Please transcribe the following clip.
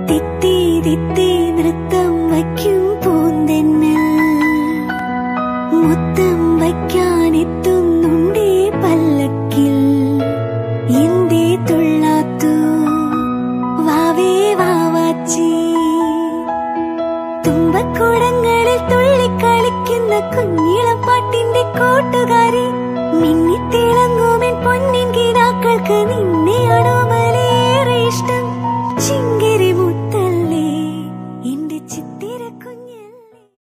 തിത്തി തിത്തി നൃത്തം വയ്ക്കും പൂന്തെന്നൽ മുത്തം വയ്ക്കാനെത്തുന്നുണ്ടേ പല്ലക്കിൽ എന്തേ തുള്ളാത്തു വാവേ വാവാച്ചി തുമ്പക്കൂടങ്ങളിൽ തുള്ളിക്കളിക്കുന്ന കുഞ്ഞിളം പാട്ടിന്റെ കൂട്ടുകാരി മിന്നിത്തിളങ്ങുമെൻ പൊന്നിൻ കിനാക്കൾക്ക് നീ